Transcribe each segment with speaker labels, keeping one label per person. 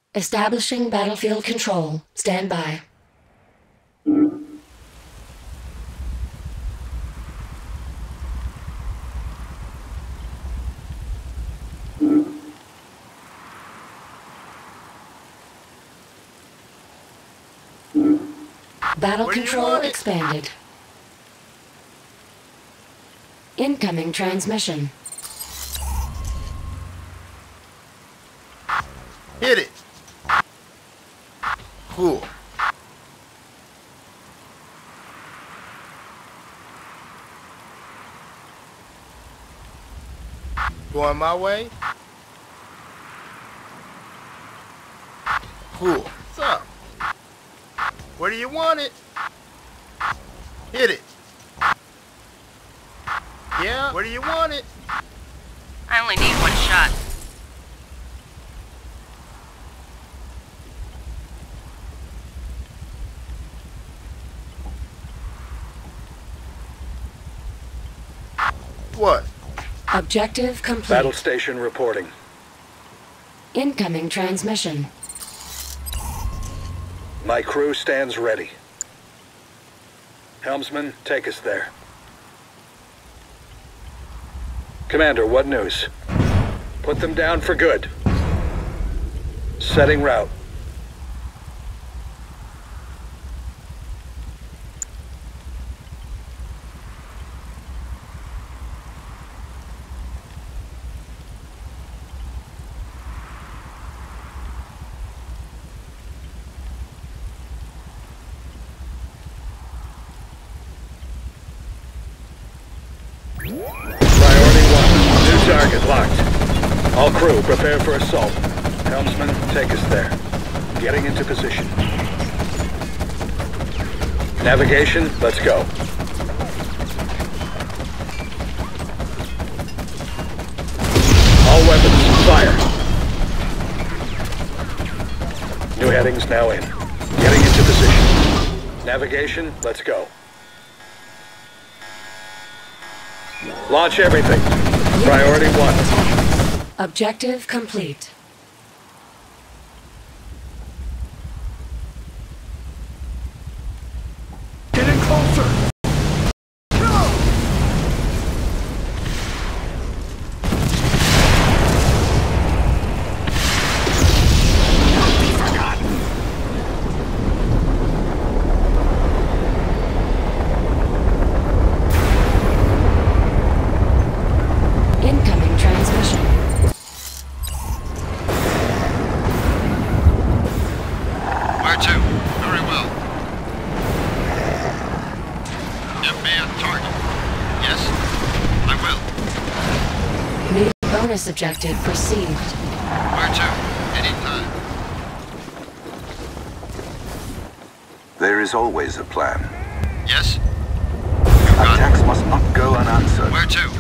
Speaker 1: Establishing battlefield control. Stand by. Battle control expanded. Incoming transmission.
Speaker 2: Hit it. Cool. Going my way? Cool. What's up? Where do you want it? Hit it. Yeah, where do you want it?
Speaker 3: I only need one shot.
Speaker 2: What?
Speaker 1: Objective complete.
Speaker 4: Battle station reporting.
Speaker 1: Incoming transmission.
Speaker 4: My crew stands ready. Helmsman, take us there. Commander, what news? Put them down for good. Setting route. Target locked. All crew, prepare for assault. Helmsman, take us there. Getting into position. Navigation, let's go. All weapons, fire. New headings now in. Getting into position. Navigation, let's go. Launch everything. Priority 1.
Speaker 1: Objective complete.
Speaker 5: Getting closer! Go! Not be forgotten.
Speaker 1: Incoming transmission.
Speaker 6: Where to? Very well. Give me a target. Yes, I will.
Speaker 1: New bonus objective received.
Speaker 6: Where to? Anytime.
Speaker 7: There is always a plan.
Speaker 6: Yes? You got
Speaker 7: Attacks must not go unanswered.
Speaker 6: it. Where to?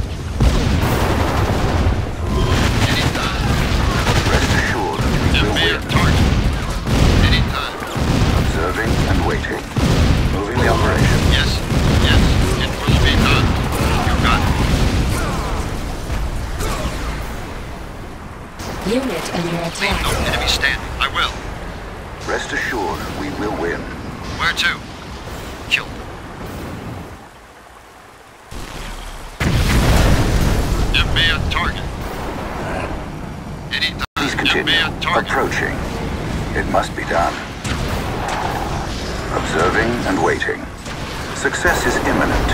Speaker 6: Anytime.
Speaker 7: Rest assured, we
Speaker 6: Give
Speaker 7: will
Speaker 6: me a
Speaker 7: win.
Speaker 6: target. Anytime.
Speaker 7: Observing and waiting. Moving the operation.
Speaker 6: Yes, yes, it will be done. You got it.
Speaker 1: Unit under
Speaker 6: Leave
Speaker 1: attack.
Speaker 6: no enemy standing. I will.
Speaker 7: Rest assured, we will win.
Speaker 6: Where to? Kill them. Give me a target. Anytime.
Speaker 7: Please
Speaker 6: Give me
Speaker 7: continue.
Speaker 6: a target.
Speaker 7: Approaching. It must be done. Observing and waiting. Success is imminent.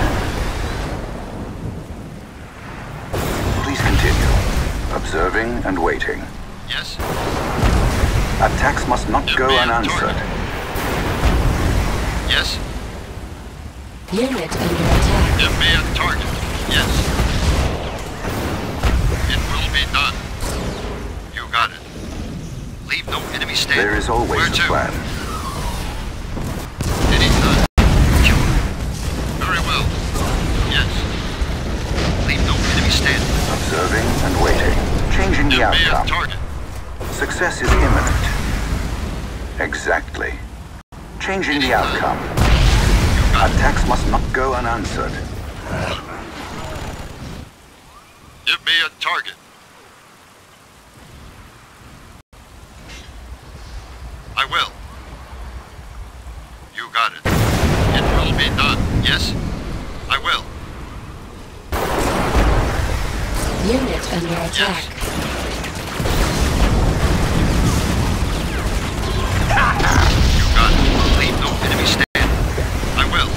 Speaker 7: Please continue. Observing and waiting.
Speaker 6: Yes?
Speaker 7: Attacks must not
Speaker 6: Give
Speaker 7: go
Speaker 6: me a
Speaker 7: unanswered.
Speaker 6: target. Yes?
Speaker 1: Unit under attack.
Speaker 6: Give me a target. Yes. It will be done. You got it. Leave no enemy standing.
Speaker 7: There is always
Speaker 6: Where
Speaker 7: a
Speaker 6: to?
Speaker 7: plan.
Speaker 6: Anytime. Kill them. Very well. Yes. Leave no enemy standing.
Speaker 7: Observing and waiting. Changing the
Speaker 6: Give me a
Speaker 7: outcome.
Speaker 6: target.
Speaker 7: Success is imminent. Exactly. Changing the outcome.
Speaker 6: You got it.
Speaker 7: Attacks must not go unanswered.
Speaker 6: Give me a target.
Speaker 1: Unit under attack.
Speaker 6: You got it. Leave no enemy stand. I will.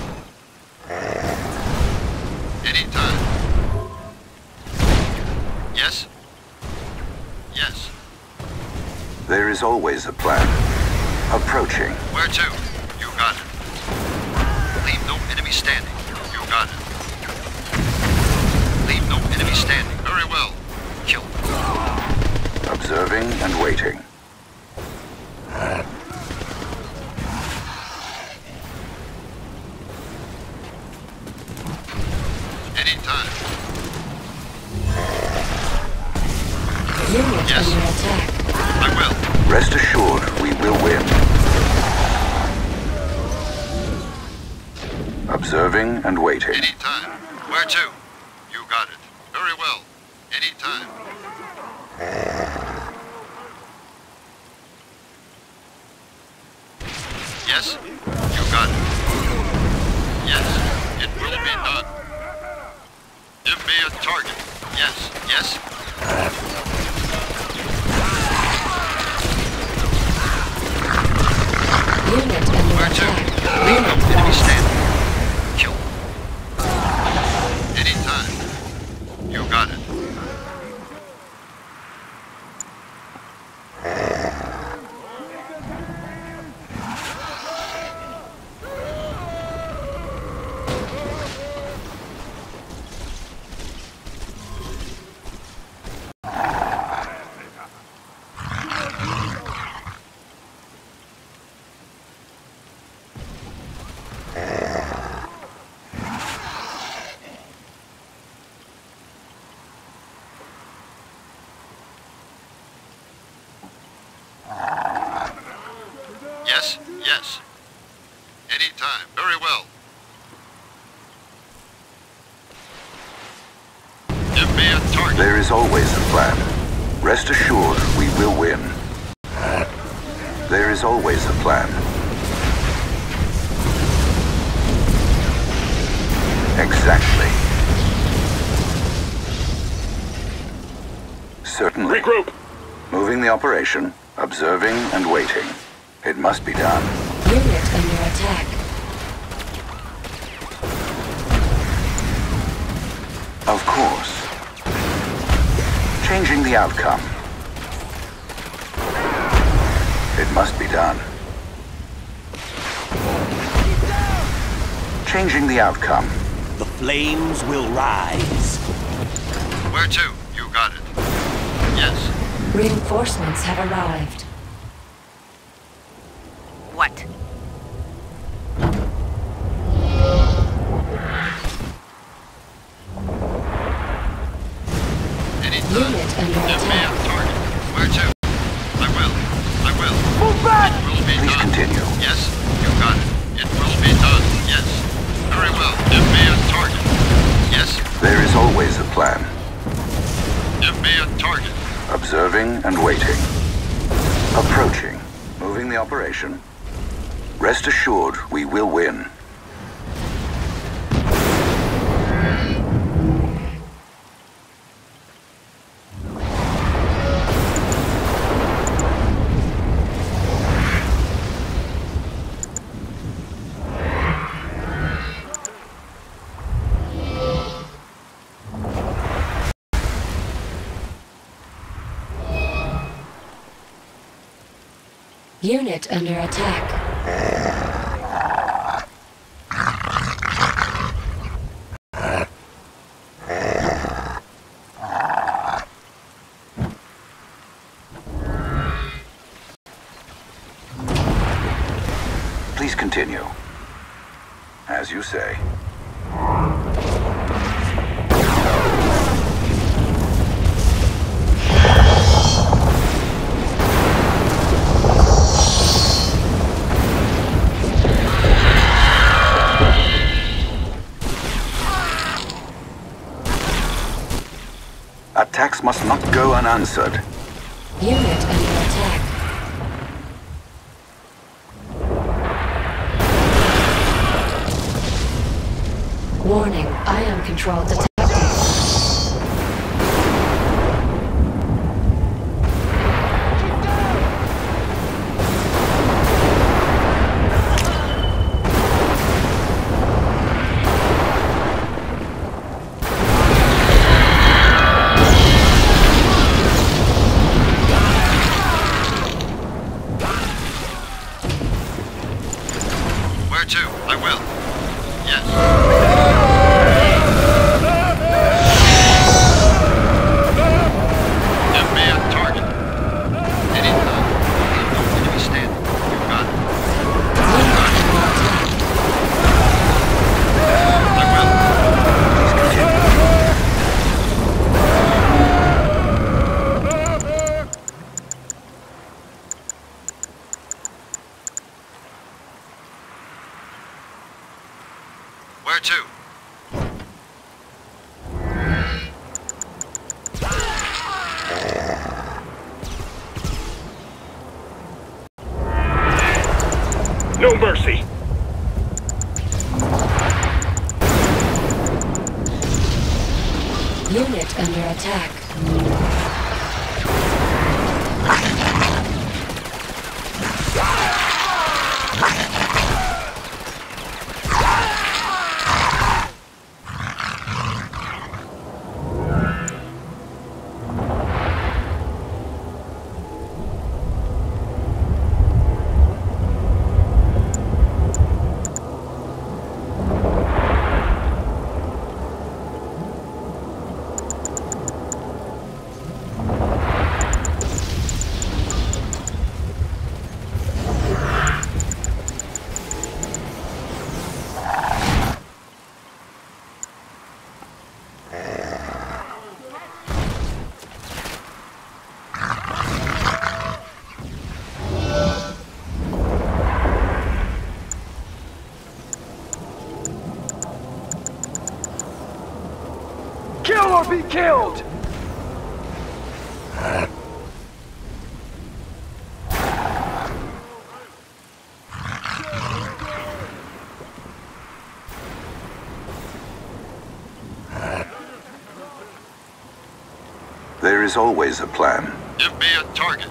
Speaker 6: Anytime. Yes? Yes.
Speaker 7: There is always a plan. Approaching.
Speaker 6: Where to? You got it. Leave no enemy standing. You got it. Leave no enemy standing. Very well. Kill.
Speaker 7: Observing and waiting.
Speaker 6: Anytime.
Speaker 1: Unit
Speaker 6: Yes.
Speaker 1: under attack.
Speaker 6: I will.
Speaker 7: Rest assured, we will win. Observing and waiting.
Speaker 6: Anytime. Where to? You got it. Very well. Anytime. Yes? You got it. Yes. It will be done. Give me a target. Yes. Yes?
Speaker 1: Unit under
Speaker 6: Where to?
Speaker 1: attack.
Speaker 6: Leave no
Speaker 1: Unit
Speaker 6: enemy
Speaker 1: lost.
Speaker 6: standing. Kill. Anytime. You got it. Yes? Yes. Anytime. Very well. Give me a target.
Speaker 7: There is always a plan. Rest assured, we will win. There is always a plan. Exactly. Certainly.
Speaker 4: Regroup!
Speaker 7: Moving the operation, observing and waiting. It must be done.
Speaker 1: Unit under attack.
Speaker 7: Of course. Changing the outcome. It must be done. Changing the outcome.
Speaker 5: The flames will rise.
Speaker 6: Where to? You got it. Yes.
Speaker 1: Reinforcements have arrived.
Speaker 3: What?
Speaker 6: Anytime.
Speaker 1: Unit under
Speaker 6: Give me a
Speaker 1: attack.
Speaker 6: target. Where to? I will. I will.
Speaker 5: Move back!
Speaker 6: It will be
Speaker 7: Please
Speaker 6: done.
Speaker 7: continue.
Speaker 6: Yes, you got it. It will be done. Yes. Very well. Give me a target. Yes.
Speaker 7: There is always a plan.
Speaker 6: Give me a target.
Speaker 7: Observing and waiting. Approaching. Moving the operation. Rest assured, we will win.
Speaker 1: Unit under attack.
Speaker 7: Please continue. As you say. Attacks must not go unanswered.
Speaker 1: Unit under attack. Warning, ion control detected.
Speaker 4: No mercy.
Speaker 1: Unit under attack.
Speaker 8: Kill or be killed!
Speaker 7: There is always a plan.
Speaker 6: Give me a target.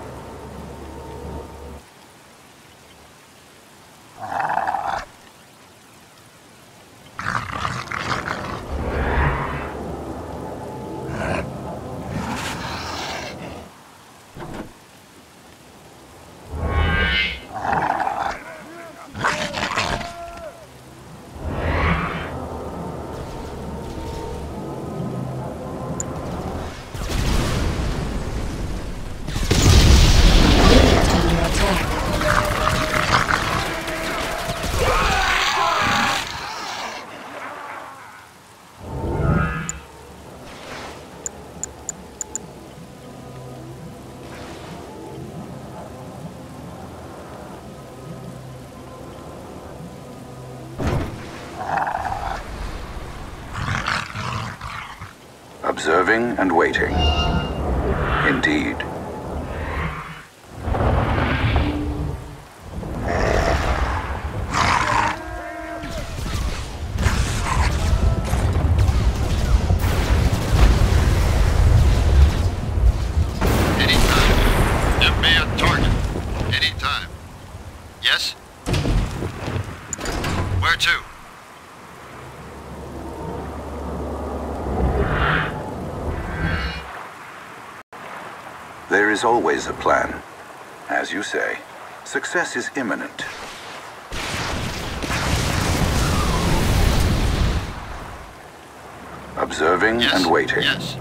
Speaker 7: Observing and waiting. Indeed.
Speaker 6: Anytime. Give me a target. Anytime. Yes? Where to?
Speaker 7: There is always a plan. As you say, success is imminent. Observing
Speaker 6: Yes.
Speaker 7: and waiting.
Speaker 6: Yes.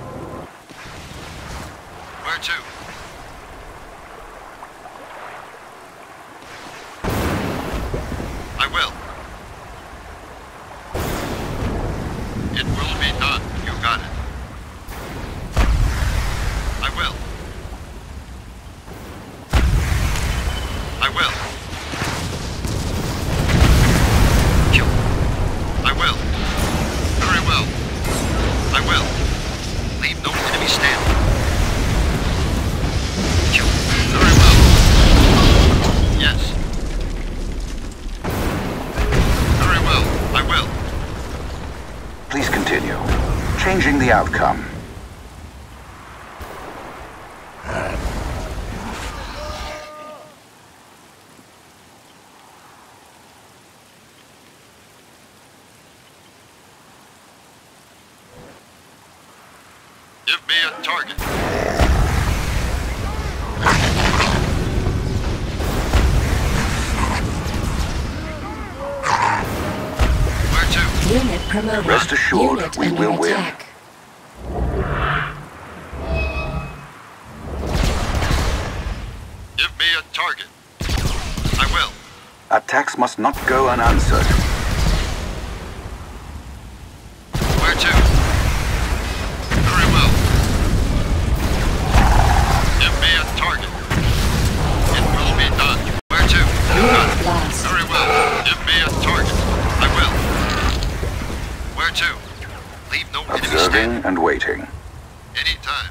Speaker 6: Where to? I will. It will be done. You got it. I will. I will. Kill. I will. Very well. I will. Leave no enemy standing. Kill. Very well. Yes. Very well. I will.
Speaker 7: Please continue. Changing the outcome.
Speaker 6: Give me a target. Where to?
Speaker 1: Unit promoted.
Speaker 7: Rest assured,
Speaker 1: Unit
Speaker 7: we
Speaker 1: under
Speaker 7: will win.
Speaker 1: attack.
Speaker 6: Give me a target. I will.
Speaker 7: Attacks must not go unanswered.
Speaker 6: Where to? Very well. Give me a target. It will be done. Where to?
Speaker 1: Unit lost.
Speaker 6: Very well. Give me a target. I will. Where to? Leave no enemy
Speaker 7: Observing
Speaker 6: standing.
Speaker 7: and waiting.
Speaker 6: Anytime.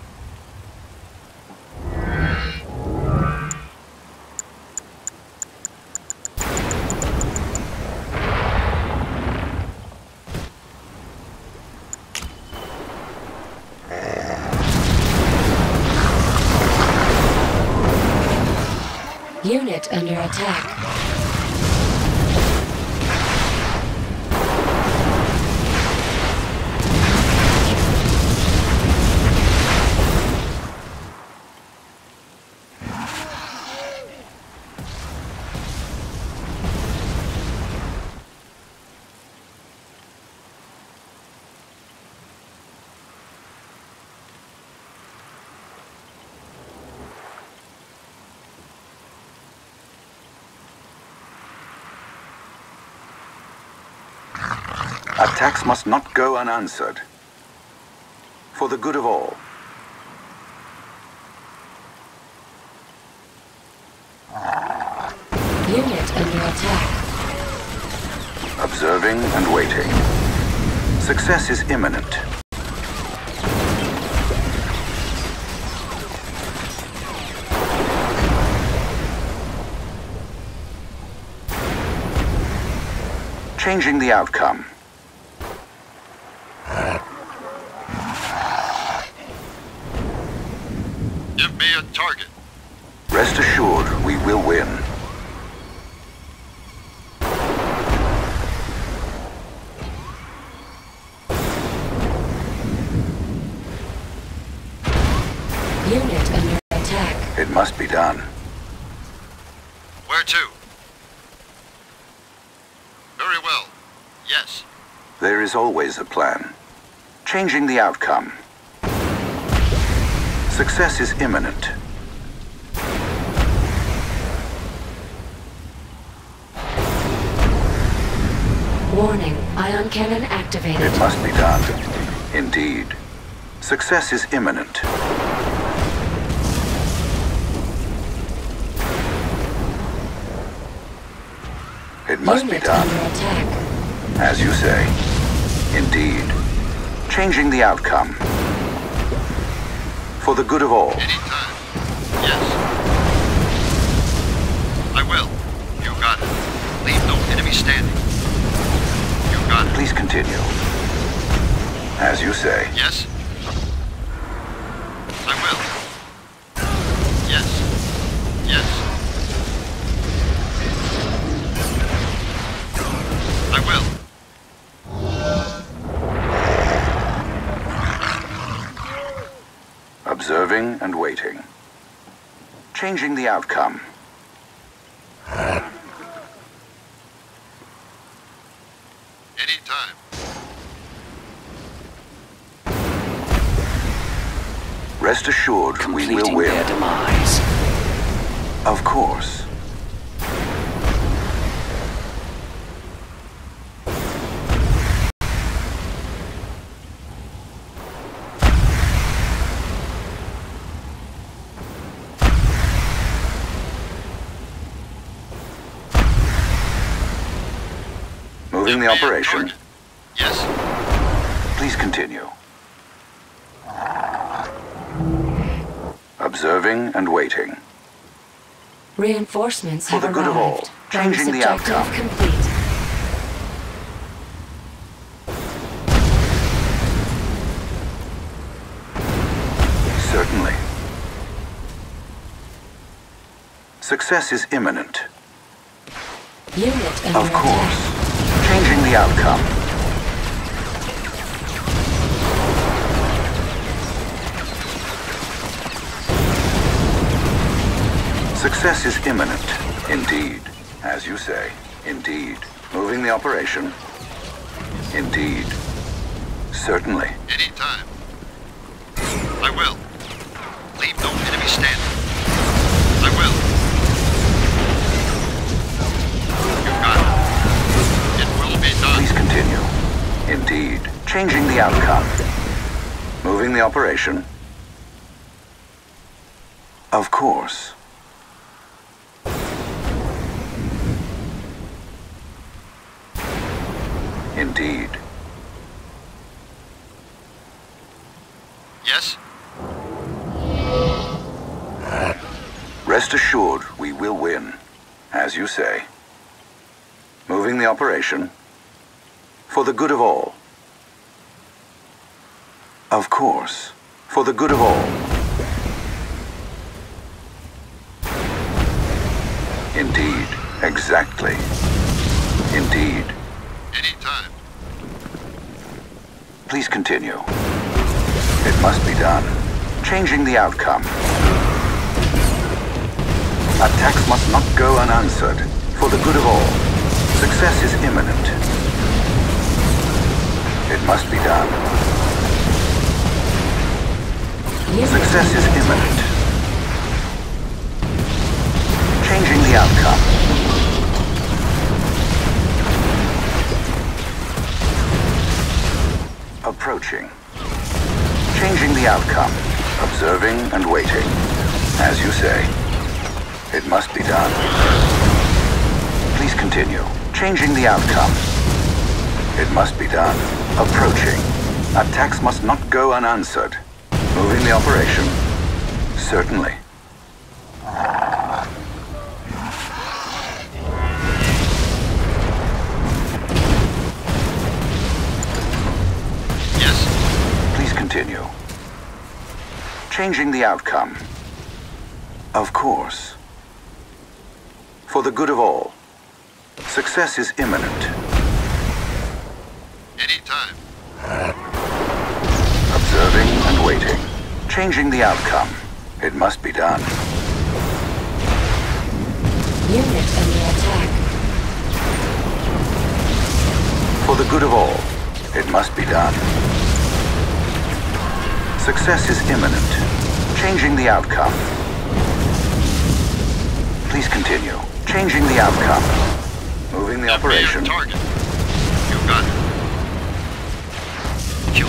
Speaker 1: Unit under attack.
Speaker 7: Attacks must not go unanswered. For the good of all.
Speaker 1: Unit under attack.
Speaker 7: Observing and waiting. Success is imminent. Changing the outcome.
Speaker 6: Give me a target.
Speaker 7: Rest assured, we will win.
Speaker 1: Unit under attack.
Speaker 7: It must be done.
Speaker 6: Where to? Very well. Yes.
Speaker 7: There is always a plan. Changing the outcome. Success is imminent.
Speaker 1: Warning, ion cannon activated.
Speaker 7: It must be done. Indeed. Success is imminent. It must be
Speaker 1: Unit
Speaker 7: done.
Speaker 1: under attack.
Speaker 7: As you say. Indeed. Changing the outcome. For the good of all.
Speaker 6: Anytime. Yes. I will. You got it. Leave no enemy standing. You got it.
Speaker 7: Please continue. As you say.
Speaker 6: Yes? I will. Yes. Yes. I will.
Speaker 7: Observing and waiting. Changing the outcome.
Speaker 6: Anytime.
Speaker 7: Rest assured, we will
Speaker 5: Completing
Speaker 7: win.
Speaker 5: their demise.
Speaker 7: Of course. Moving the
Speaker 6: Give me a
Speaker 7: operation.
Speaker 6: target. Yes.
Speaker 7: Please continue. Observing and waiting.
Speaker 1: Reinforcements
Speaker 7: For
Speaker 1: have
Speaker 7: the good of all.
Speaker 1: arrived.
Speaker 7: Changing the
Speaker 1: Bonus objective
Speaker 7: outcome.
Speaker 1: complete.
Speaker 7: Certainly. Success is imminent.
Speaker 1: Unit under
Speaker 7: Of course.
Speaker 1: attack.
Speaker 7: Changing the outcome. Success is imminent. Indeed. As you say. Indeed. Moving the operation. Indeed. Certainly.
Speaker 6: Anytime. I will. Leave no enemy standing. I will. You got it. It will be done.
Speaker 7: Please continue. Indeed. Changing the outcome. Moving the operation. Of course. Indeed.
Speaker 6: Yes?
Speaker 7: Rest assured, we will win. As you say. Moving the operation. For the good of all. Of course. For the good of all. Exactly. Indeed.
Speaker 6: Anytime.
Speaker 7: Please continue. It must be done. Changing the outcome. Attacks must not go unanswered. For the good of all. Success is imminent. It must be done. Success is imminent. Changing the outcome. Approaching. Changing the outcome. Observing and waiting. As you say. It must be done. Please continue. Changing the outcome. It must be done. Approaching. Attacks must not go unanswered. Moving the operation. Certainly.
Speaker 6: Yes.
Speaker 7: Please continue. Changing the outcome. Of course. For the good of all. Success is imminent.
Speaker 6: Anytime.
Speaker 7: Observing and waiting. Changing the outcome. It must be done.
Speaker 1: Unit under attack.
Speaker 7: For the good of all. It must be done. Success is imminent. Changing the outcome. Please continue. Changing the outcome. Moving the operation.
Speaker 6: Target. You got it. Kill.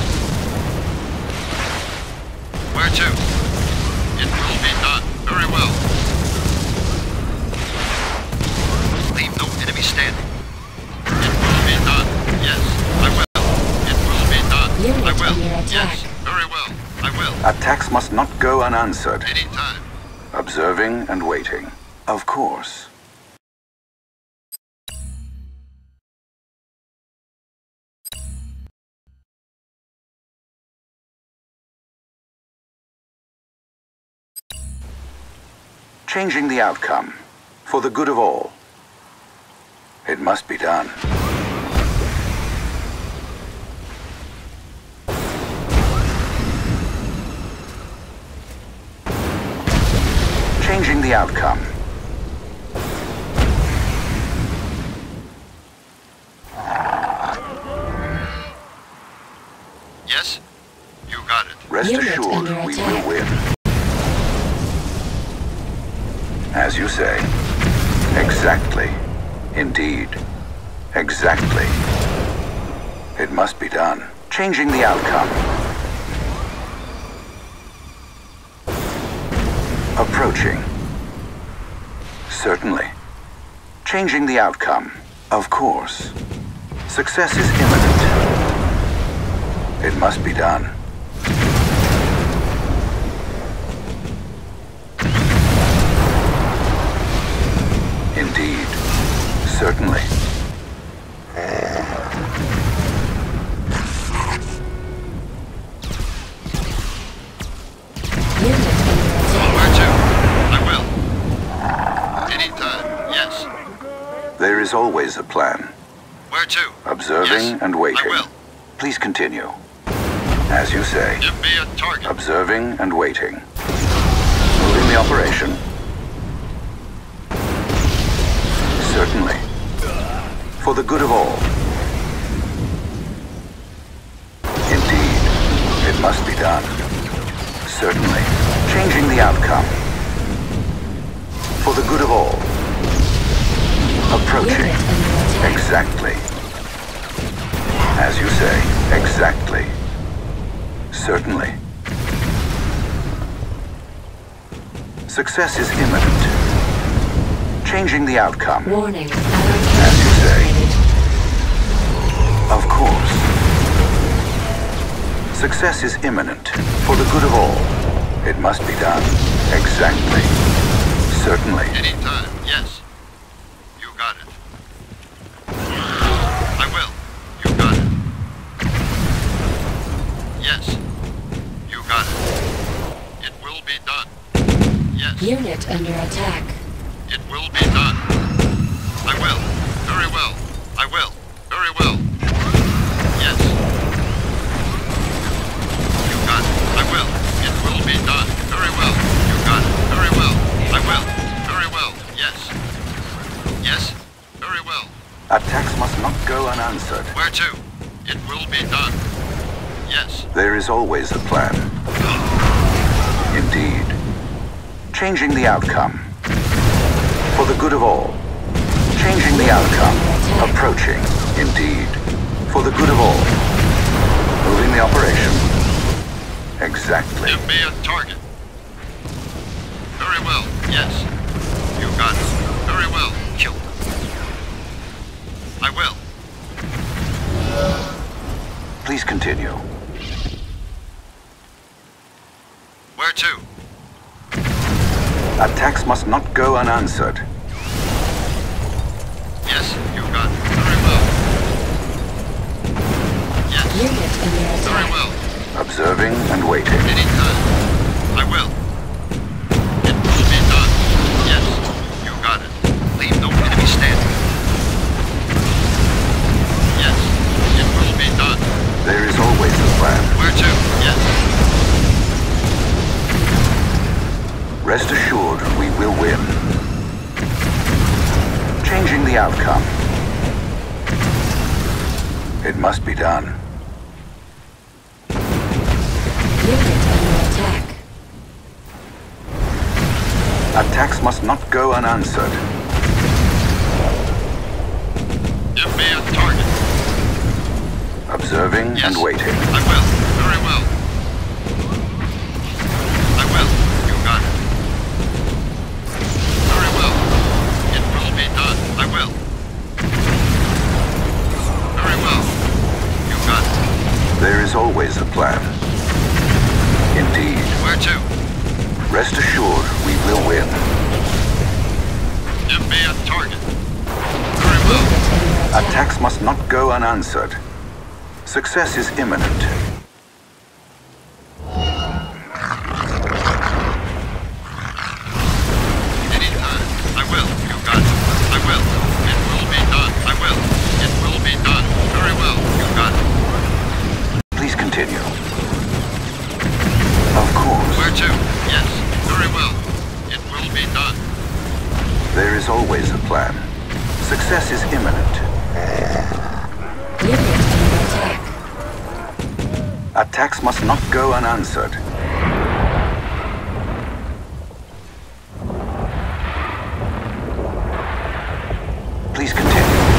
Speaker 6: Where to? It will be done. Very well. Leave no enemy standing. It will be done. Yes, I will. It will be done.
Speaker 1: Unit
Speaker 6: I will.
Speaker 1: under attack.
Speaker 6: Yes, very well. I will.
Speaker 7: Attacks must not go unanswered.
Speaker 6: Anytime.
Speaker 7: Observing and waiting. Of course. Changing the outcome. For the good of all. It must be done. Changing the outcome.
Speaker 6: Yes, you got it.
Speaker 7: Rest
Speaker 1: Unit
Speaker 7: assured,
Speaker 1: under
Speaker 7: we
Speaker 1: attack.
Speaker 7: will win. As you say. Exactly. Indeed. Exactly. It must be done. Changing the outcome. Approaching. Certainly. Changing the outcome. Of course. Success is imminent. It must be done. Indeed. Certainly.
Speaker 1: Unit under attack.
Speaker 6: Where to? I will. Anytime. Yes.
Speaker 7: There is always a plan.
Speaker 6: Where to?
Speaker 7: Observing
Speaker 6: Yes,
Speaker 7: and waiting.
Speaker 6: I will.
Speaker 7: Please continue. As you say.
Speaker 6: Give me a target.
Speaker 7: Observing and waiting. Moving the operation. Certainly. For the good of all. Indeed. It must be done. Certainly. Changing the outcome. For the good of all. Approaching.
Speaker 1: Unit under attack.
Speaker 7: Exactly. As you say. Exactly. Certainly. Success is imminent. Changing the outcome.
Speaker 1: Warning.
Speaker 7: As you say. Of course. Success is imminent. For the good of all. It must be done. Exactly. Certainly.
Speaker 6: Anytime. Yes. You got it. I will. You got it. Yes. You got it. It will be done. Yes.
Speaker 1: Unit under attack.
Speaker 6: It will be done. I will. Very well. I will. Very well. Yes. You got it. I will. It will be done. Very well. You got it. Very well. I will. Very well. Yes. Yes. Very well.
Speaker 7: Attacks must not go unanswered.
Speaker 6: Where to? It will be done. Yes.
Speaker 7: There is always a plan. Indeed. Changing the outcome. For the good of all. Changing the outcome. Approaching. Indeed. For the good of all. Moving the operation. Exactly.
Speaker 6: Give me a target. Very well. Yes. You got it. Very well. Kill them. I will.
Speaker 7: Please continue.
Speaker 6: Where to?
Speaker 7: Attacks must not go unanswered.
Speaker 6: Yes, you got it. Very well. Yes.
Speaker 1: Unit under attack.
Speaker 6: Very well.
Speaker 7: Observing and waiting.
Speaker 6: Anytime. I will. It will be done. Yes, you got it. Leave no enemy standing. Yes, it will be done.
Speaker 7: There is always a plan.
Speaker 6: Where to? Yes.
Speaker 7: Rest assured, we will win. Changing the outcome. It must be done.
Speaker 1: Unit under attack.
Speaker 7: Attacks must not go unanswered.
Speaker 6: Give me a target.
Speaker 7: Observing
Speaker 6: Yes.
Speaker 7: and waiting.
Speaker 6: I will. Very well. I will. You got it. Very well. It will be done. I will. Very well. You got it.
Speaker 7: There is always a plan. Indeed.
Speaker 6: Where to?
Speaker 7: Rest assured, we will win.
Speaker 6: Give me a target. Very well.
Speaker 1: Unit under attack.
Speaker 7: Attacks must not go unanswered. Success is imminent.
Speaker 6: Anytime. I will. You got it. I will. It will be done. I will. It will be done. Very well. You got it.
Speaker 7: Please continue. Of course.
Speaker 6: Where to? Yes. Very well. It will be done.
Speaker 7: There is always a plan. Success is imminent.
Speaker 1: Unit under attack.
Speaker 7: Attacks must not go unanswered. Please continue.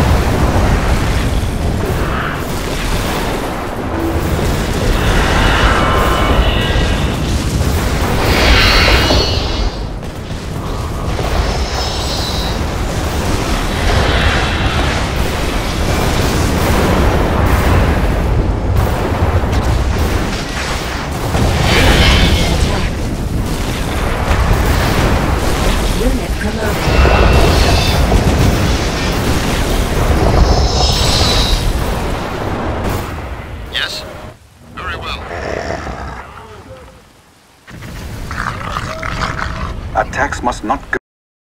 Speaker 1: Unit promoted.
Speaker 6: Yes. Very well.
Speaker 7: Attacks must not go.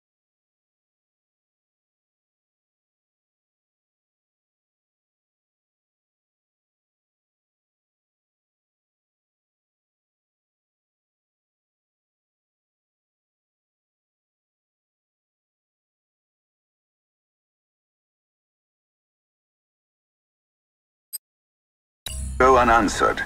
Speaker 7: Go unanswered.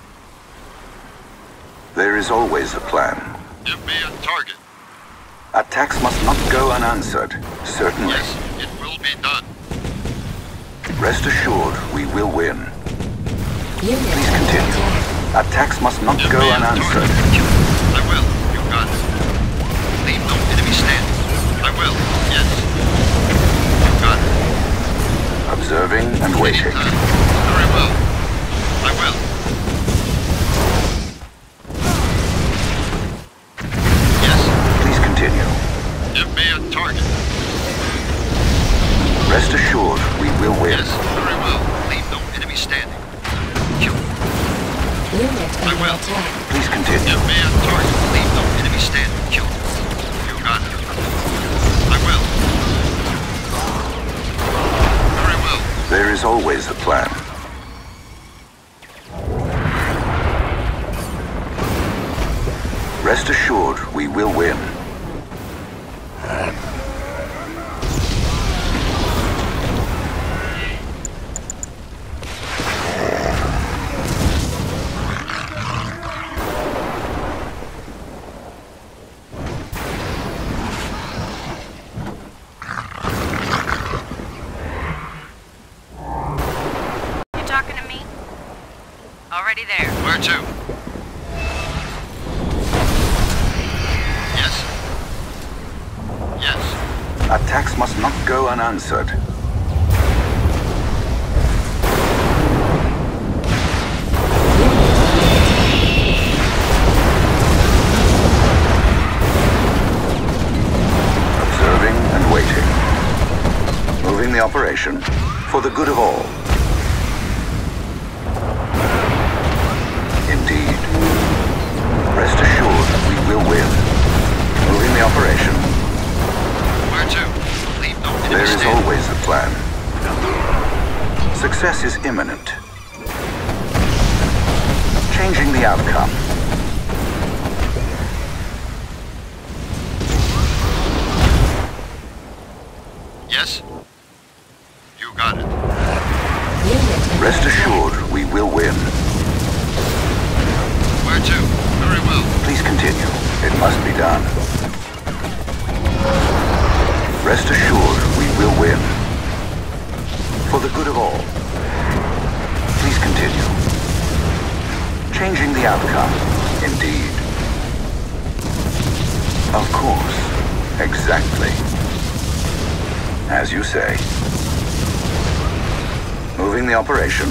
Speaker 7: There is always a plan.
Speaker 6: Give me a target.
Speaker 7: Attacks must not go unanswered. Certainly.
Speaker 6: Yes, it will be done.
Speaker 7: Rest assured, we will win.
Speaker 1: Unit
Speaker 7: Please
Speaker 1: under
Speaker 7: continue.
Speaker 1: attack.
Speaker 7: Attacks must not
Speaker 6: Give
Speaker 7: go
Speaker 6: me a
Speaker 7: unanswered.
Speaker 6: target. Kill it. I will. You got it. Leave no enemy standing. I will. Yes. You got it.
Speaker 7: Observing and waiting.
Speaker 6: Anytime. Very well. I will. Yes.
Speaker 7: Please continue.
Speaker 6: Give me a target.
Speaker 7: Rest assured, we will win.
Speaker 6: Yes. Very well. Leave no enemy standing. Kill it.
Speaker 1: Unit
Speaker 6: I
Speaker 1: under
Speaker 6: will.
Speaker 1: attack.
Speaker 7: Please continue.
Speaker 6: Give me a target. Leave no enemy standing. Kill it. You got it. I will.
Speaker 7: Rest assured, we will win.
Speaker 3: You talking to me? Already there.
Speaker 6: Where to? Yes. Yes.
Speaker 7: Attacks must not go unanswered. Observing and waiting. Moving the operation for the good of all. Indeed. Rest assured, we will win. Moving the operation.
Speaker 6: Where to? Leave no enemy
Speaker 7: There is
Speaker 6: standing.
Speaker 7: always a plan. Success is imminent. Changing the outcome.
Speaker 6: Yes? You got it.
Speaker 1: Unit
Speaker 7: Rest assured, we will win.
Speaker 6: Where to? Very well.
Speaker 7: Please continue. It must be done. Rest assured, we will win. For the good of all. Please continue. Changing the outcome. Indeed. Of course. Exactly. As you say. Moving the operation.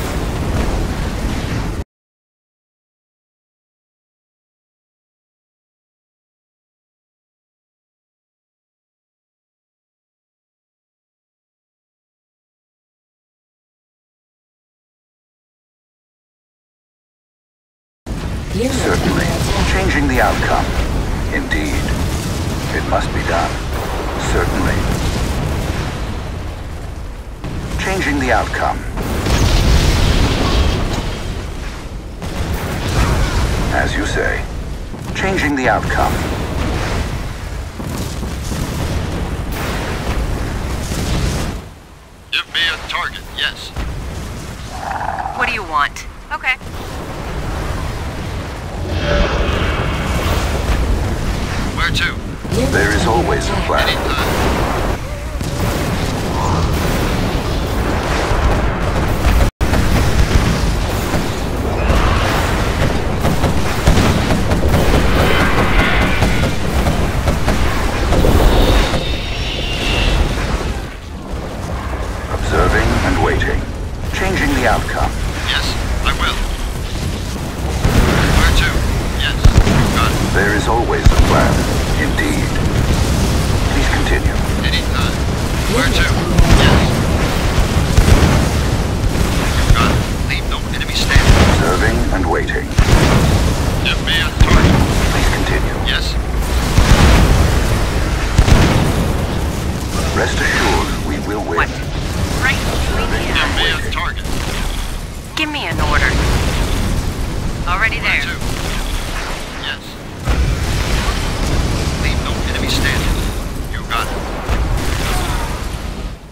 Speaker 1: unit
Speaker 7: Certainly. Changing the outcome. Indeed. It must be done. Certainly. Changing the outcome. As you say. Changing the outcome.
Speaker 6: Give me a target, yes.
Speaker 3: What do you want? Okay.
Speaker 6: Where to?
Speaker 1: unit
Speaker 7: There is always a plan.
Speaker 6: Anytime.
Speaker 7: Observing and waiting. Changing the outcome.
Speaker 6: Yes, I will. Where to? Yes, you got it.
Speaker 7: There is always a plan. Indeed. Please continue.
Speaker 6: Anytime. Where to? Yes. You got it. Leave no enemy standing.
Speaker 7: Observing and waiting.
Speaker 6: Give me a target.
Speaker 7: Please continue.
Speaker 6: Yes.
Speaker 7: Rest assured, we will win.
Speaker 3: What? Right.
Speaker 6: Give me a target.
Speaker 3: Give me an order. Already
Speaker 6: Where
Speaker 3: there.
Speaker 6: to? Yes. Leave no enemy standing. You got it.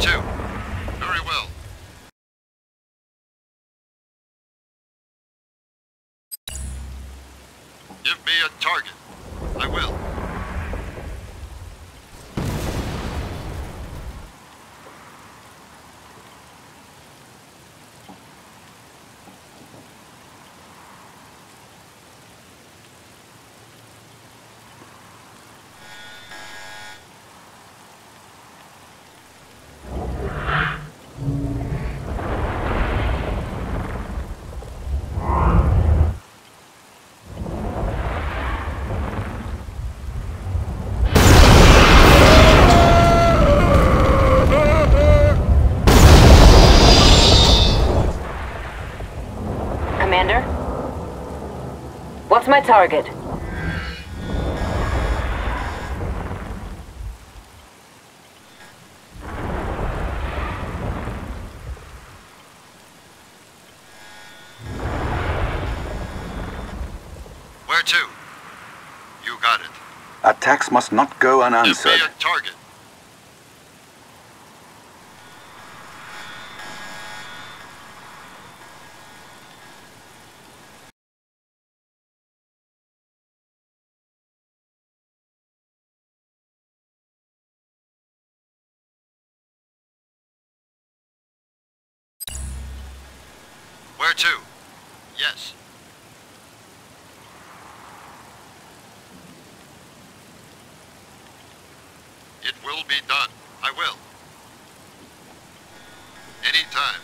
Speaker 6: to? Very well. Give me a target. I will.
Speaker 3: Commander? What's my target?
Speaker 6: Where to? You got it.
Speaker 7: Attacks must not go
Speaker 6: Give
Speaker 7: unanswered.
Speaker 6: me a target. Where to? Yes. It will be done. I will. Anytime.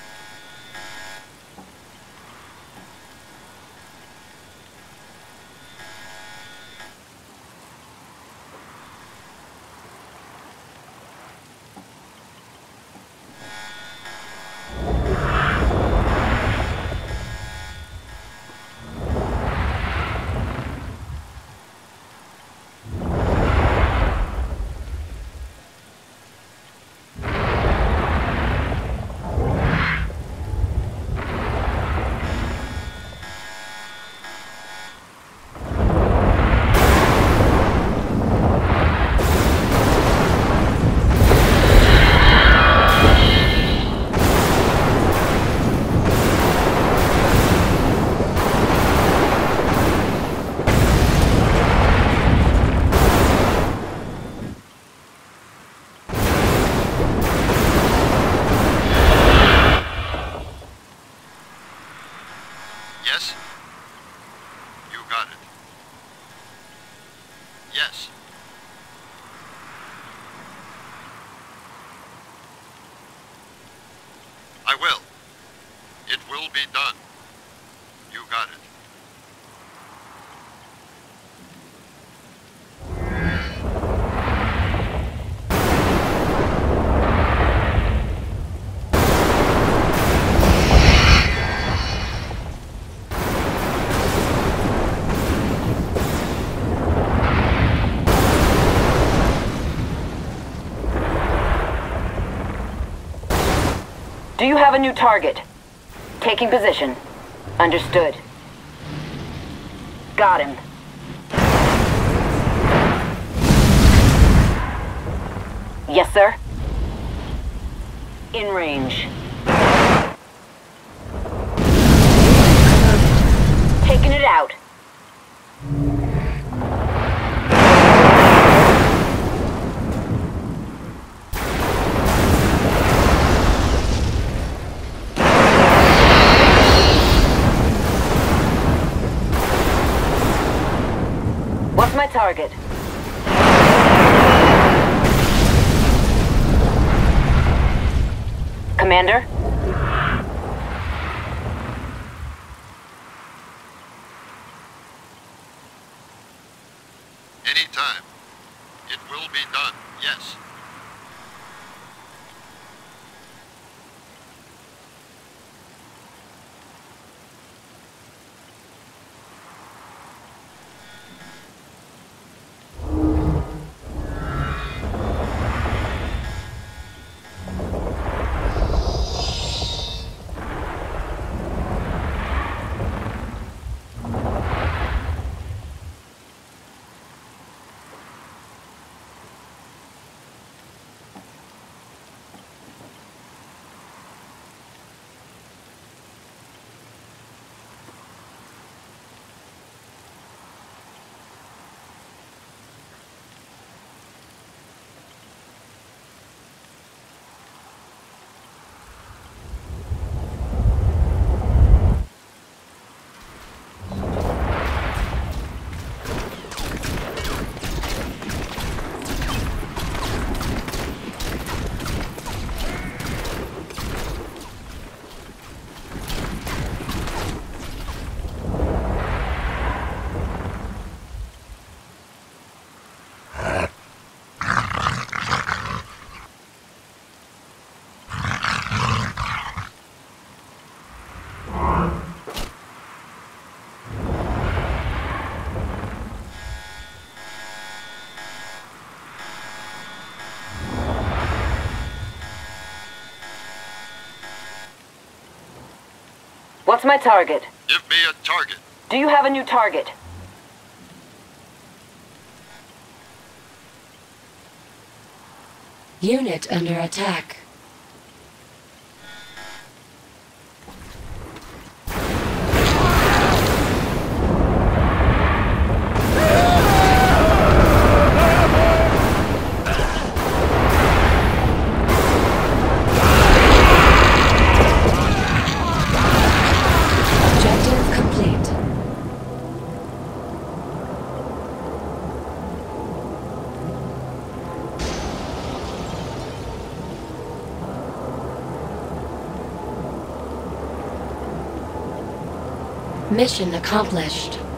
Speaker 6: Yes? You got it. Yes. I will. It will be done. You got it.
Speaker 3: Do you have a new target? Taking position. Understood. Got him. Yes, sir. In range. Taking it out. What's my target? Commander?
Speaker 6: Anytime. It will be done. Yes.
Speaker 3: What's my target?
Speaker 6: Give me a target.
Speaker 3: Do you have a new target?
Speaker 1: Unit under attack. Objective complete. Mission accomplished.